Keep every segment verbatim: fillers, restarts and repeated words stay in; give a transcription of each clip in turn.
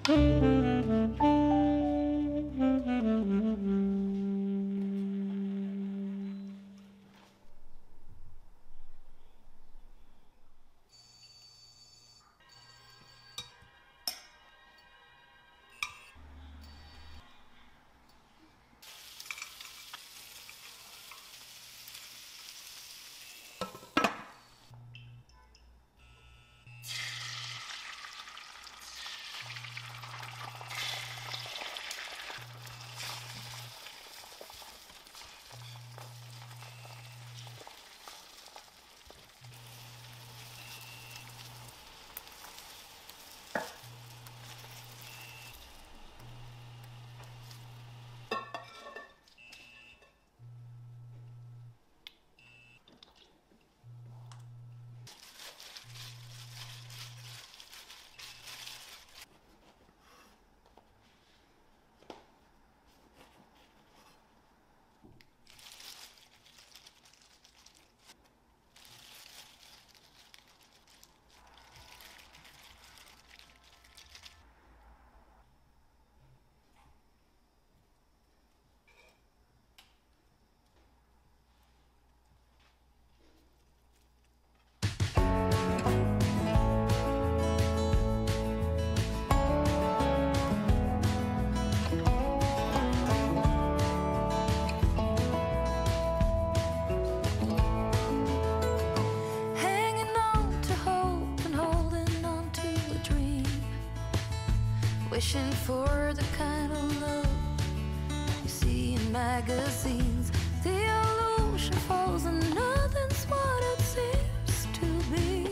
Wishing for the kind of love you see in magazines. The illusion falls and nothing's what it seems to be.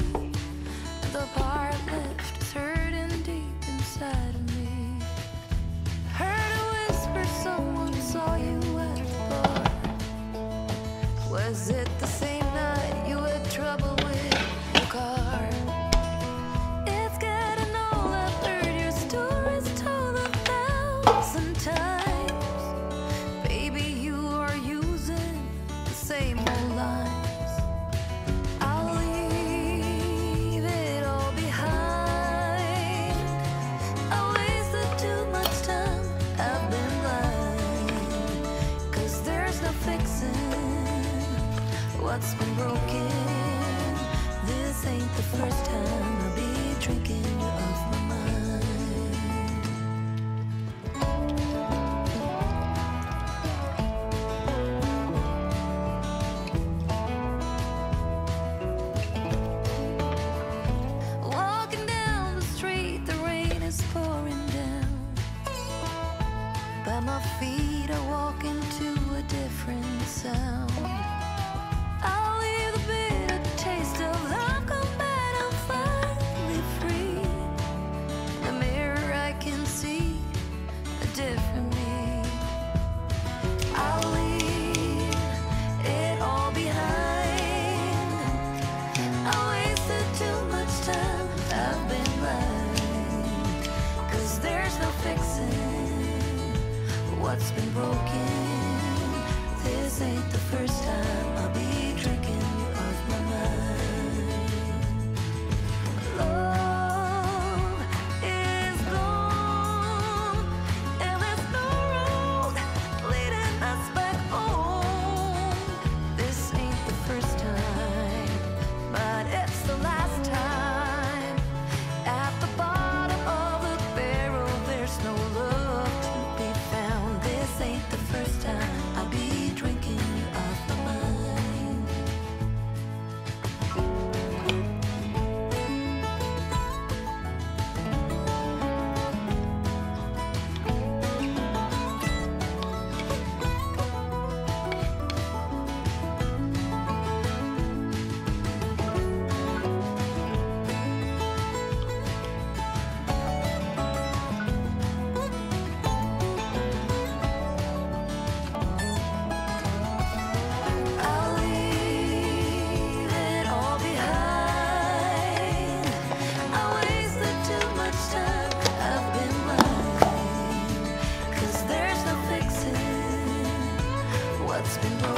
The part left is hurting deep inside of me. Heard a whisper, someone saw you at the bar. Was it the same night you had trouble with your car? What's been broken? This ain't the first time I'll be drinking you off my mind. Walking down the street, the rain is pouring down. By my feet I walk into a different sound. What's been broken? This ain't the first time I'll be drinking you off my mind. Love is gone, and there's no road leading us back home. This ain't the first time, but it's the last time. At the bottom of the barrel, there's no love to be found. This ain't the first time I'll be drinking you off my mind. What's been wrong?